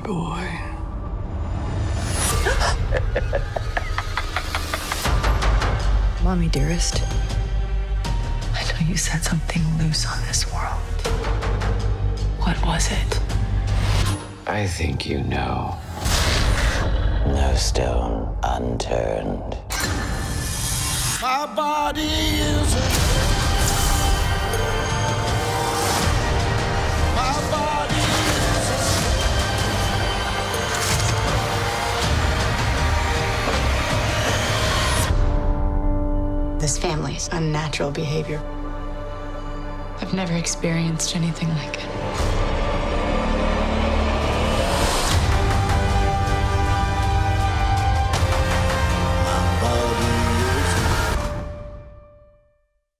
boy. Mommy, dearest. I know you set something loose on this world. What was it? I think you know. No stone unturned. My body is my body is This family's unnatural behavior. I've never experienced anything like it.